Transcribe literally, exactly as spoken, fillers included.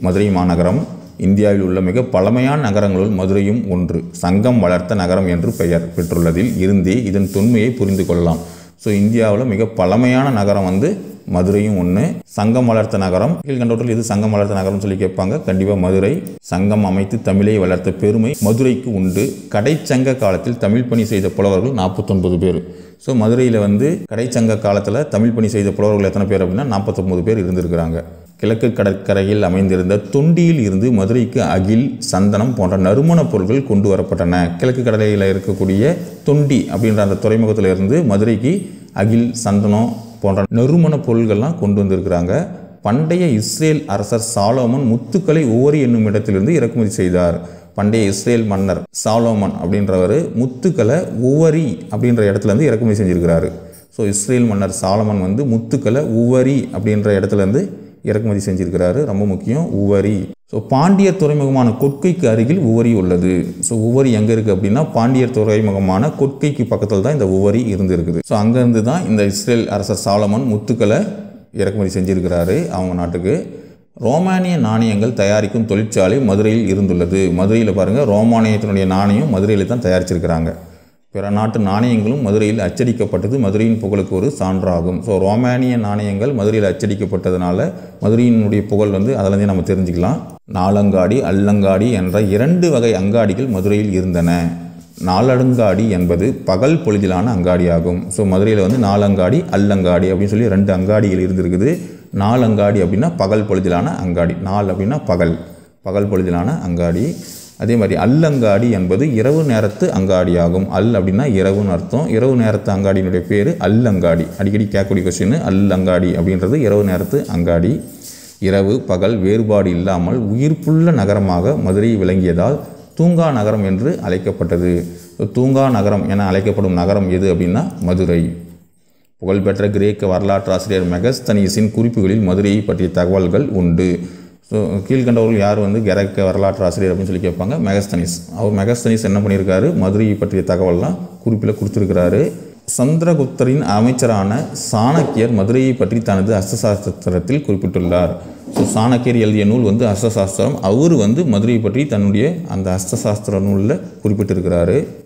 மதுரை மாநகரம் இந்தியாவில் உள்ள மிக பழமையான நகரங்களுள் மதுரையும் ஒன்று. சங்கம் வளர்த்த நகரம் என்று பெயர் பெற்றுள்ளதில் இருந்தே இதன் தொன்மையை புரிந்து கொள்ளலாம். ஸோ இந்தியாவில் மிக பழமையான நகரம் வந்து மதுரையும் ஒன்று. சங்கம் வளர்த்த நகரம் கீழ்கண்டவற்றில் இது சங்கம் வளர்த்த நகரம் சொல்லி கேட்பாங்க. கண்டிப்பாக மதுரை. சங்கம் அமைத்து தமிழை வளர்த்த பெருமை மதுரைக்கு உண்டு. கடைச்சங்க காலத்தில் தமிழ் பணி செய்த புலவர்கள் நாற்பத்தொன்பது பேர். ஸோ மதுரையில் வந்து கடைச்சங்க காலத்தில் தமிழ் பணி செய்த புலவர்கள் எத்தனை பேர் அப்படின்னா நாற்பத்தொம்பது பேர் இருந்திருக்கிறாங்க. கிழக்கு கடற்கரையில் அமைந்திருந்த தொண்டியில் இருந்து மதுரைக்கு அகில், சந்தனம் போன்ற நறுமணப் பொருட்கள் கொண்டு வரப்பட்டன. கிழக்கு கடற்கரையில் இருக்கக்கூடிய தொண்டி அப்படின்ற அந்த துறைமுகத்தில் இருந்து மதுரைக்கு அகில், சந்தனம் போன்ற நறுமணப் பொருள்கள்லாம் கொண்டு வந்திருக்கிறாங்க. பண்டைய இஸ்ரேல் அரசர் சாலோமன் முத்துக்களை ஓரி என்னும் இடத்திலிருந்து இறக்குமதி செய்தார். பண்டைய இஸ்ரேல் மன்னர் சாலோமன் அப்படின்றவர் முத்துக்களை உவரி அப்படின்ற இடத்துலேருந்து இறக்குமதி செஞ்சுருக்கிறாரு. ஸோ இஸ்ரேல் மன்னர் சாலமன் வந்து முத்துக்களை உவரி அப்படின்ற இடத்துலேருந்து இறக்குமதி செஞ்சிருக்கிறாரு. ரொம்ப முக்கியம் உவரி. ஸோ பாண்டியர் துறைமுகமான கொற்கைக்கு அருகில் உவரி உள்ளது. ஸோ உவரி எங்கே இருக்குது அப்படின்னா பாண்டியர் துறைமுகமான கொற்கைக்கு பக்கத்தில் தான் இந்த உவரி இருந்து இருக்குது. ஸோ அங்கேருந்து தான் இந்த இஸ்ரேல் அரசர் சாலமன் முத்துக்களை இறக்குமதி செஞ்சிருக்கிறாரு அவங்க நாட்டுக்கு. ரோமானிய நாணயங்கள் தயாரிக்கும் தொழிற்சாலை மதுரையில் இருந்துள்ளது. மதுரையில் பாருங்கள், ரோமானியத்தினுடைய நாணயம் மதுரையில் தான் தயாரிச்சிருக்கிறாங்க. பிற நாட்டு நாணயங்களும் மதுரையில் அச்சடிக்கப்பட்டது மதுரையின் புகழுக்கு ஒரு சான்றாகும். ஸோ ரோமானிய நாணயங்கள் மதுரையில் அச்சடிக்கப்பட்டதுனால மதுரையினுடைய புகழ் வந்து அதிலேருந்தே நம்ம தெரிஞ்சுக்கலாம். நாலங்காடி, அல்லங்காடி என்ற இரண்டு வகை அங்காடிகள் மதுரையில் இருந்தன. நாலடுங்காடி என்பது பகல் பொழுதிலான அங்காடியாகும். ஸோ மதுரையில் வந்து நாலங்காடி, அல்லங்காடி அப்படின்னு சொல்லி ரெண்டு அங்காடிகள் இருந்திருக்குது. நாலங்காடி அப்படின்னா பகல் பொழுதிலான அங்காடி, நாள் அப்படின்னா பகல், பகல் பொழுதிலான அங்காடி. அதே மாதிரி அல்லங்காடி என்பது இரவு நேரத்து அங்காடியாகும். அல் அப்படின்னா இரவுன்னு அர்த்தம். இரவு நேரத்து அங்காடியினுடைய பேர் அல்லங்காடி. அடிக்கடி கேட்கக்கூடிய கொஸ்டின் அல்லங்காடி அப்படின்றது இரவு நேரத்து அங்காடி. இரவு பகல் வேறுபாடு இல்லாமல் உயிர்ப்புள்ள நகரமாக மதுரை விளங்கியதால் தூங்கா நகரம் என்று அழைக்கப்பட்டது. தூங்கா நகரம் என அழைக்கப்படும் நகரம் எது அப்படின்னா மதுரை. புகழ்பெற்ற கிரேக்க வரலாற்று ஆசிரியர் மெகஸ்தனீஸின் குறிப்புகளில் மதுரையை பற்றிய தகவல்கள் உண்டு. ஸோ கீழ்கண்டவர்கள் யார் வந்து கிரேக்க வரலாற்று ஆசிரியர் அப்படின்னு சொல்லி கேட்பாங்க, மெகஸ்தனீஸ். அவர் மெகஸ்தனீஸ் என்ன பண்ணியிருக்காரு, மதுரையை பற்றிய தகவல்லாம் குறிப்பில் கொடுத்துருக்கிறாரு. சந்திரகுப்தரின் அமைச்சரான சாணக்கியர் மதுரையை பற்றி தனது அஸ்தசாஸ்திரத்தில் குறிப்பிட்டுள்ளார். ஸோ சாணக்கியர் எழுதிய நூல் வந்து அஸ்தசாஸ்திரம். அவர் வந்து மதுரையை பற்றி தன்னுடைய அந்த அஸ்தசாஸ்திர நூலில் குறிப்பிட்டிருக்கிறாரு.